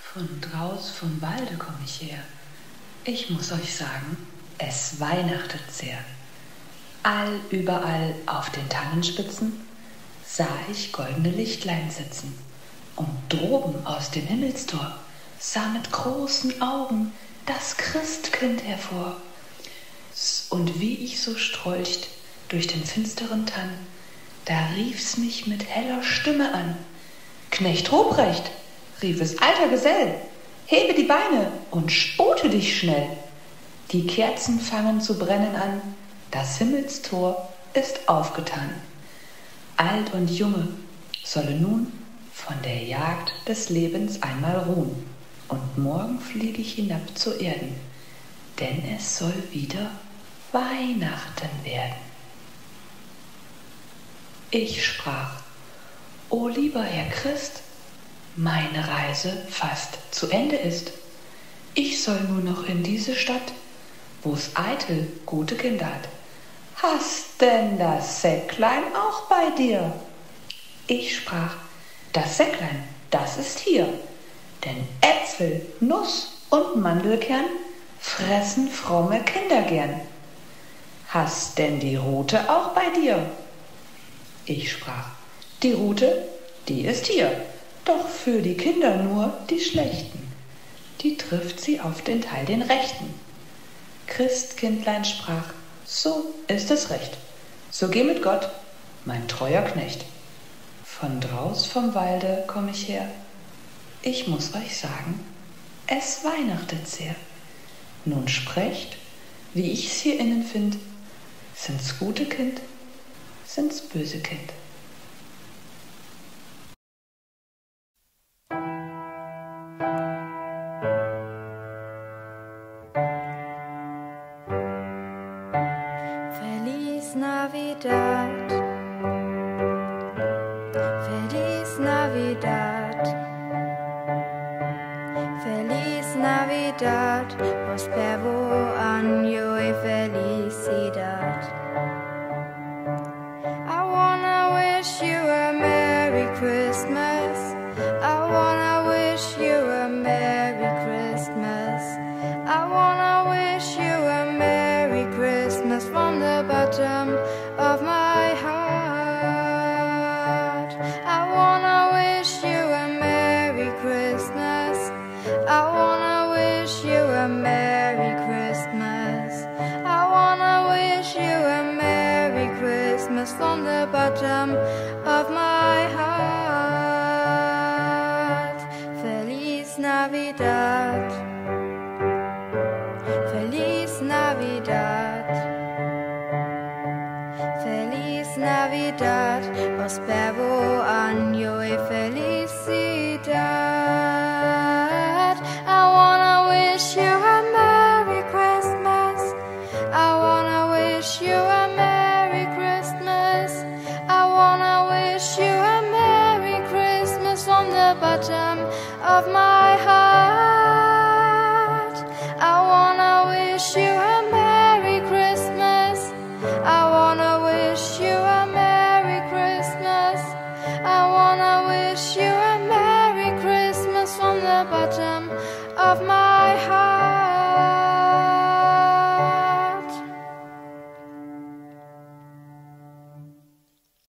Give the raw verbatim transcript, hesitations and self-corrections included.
Von draus vom Walde komm ich her. Ich muss euch sagen, es weihnachtet sehr. All überall auf den Tannenspitzen sah ich goldene Lichtlein sitzen. Und droben aus dem Himmelstor sah mit großen Augen das Christkind hervor. Und wie ich so strolcht durch den finsteren Tann, da rief's mich mit heller Stimme an. Knecht Ruprecht, rief es, alter Gesell, hebe die Beine und spute dich schnell. Die Kerzen fangen zu brennen an, das Himmelstor ist aufgetan. Alt und Junge solle nun von der Jagd des Lebens einmal ruhen, und morgen flieg ich hinab zur Erden, denn es soll wieder Weihnachten werden. Ich sprach: O lieber Herr Christ, meine Reise fast zu Ende ist. Ich soll nur noch in diese Stadt, wo's eitel gute Kinder hat. Hast denn das Säcklein auch bei dir? Ich sprach: Das Säcklein, das ist hier, denn Äpfel, Nuss und Mandelkern fressen fromme Kinder gern. Hast denn die Rute auch bei dir? Ich sprach: Die Rute, die ist hier, doch für die Kinder nur die Schlechten. Die trifft sie auf den Teil den Rechten. Christkindlein sprach: So ist es recht, so geh mit Gott, mein treuer Knecht. Von draus vom Walde komm ich her. Ich muss euch sagen, es weihnachtet sehr. Nun sprecht, wie ich's hier innen find. Sind's gute Kind, sind's böse Kind. Feliz Navidad, Feliz Navidad, Feliz Navidad, prospero año y felicidad. I wanna wish you a Merry Christmas. I wanna wish you a Merry Christmas. I wanna wish you a Merry Christmas from the bottom of my heart. I wanna wish you a Merry Christmas. I wanna wish you a Merry Christmas. I wanna wish you a Merry Christmas from the bottom of my heart. Feliz Navidad, Feliz Navidad, Feliz Navidad, prospero año y felicidad. I wanna wish you a Merry Christmas. I wanna wish you a Merry Christmas. I wanna wish you a Merry Christmas from the bottom of my heart. I wanna wish you a Merry Christmas. I wanna wish you a Merry Christmas. I wanna wish you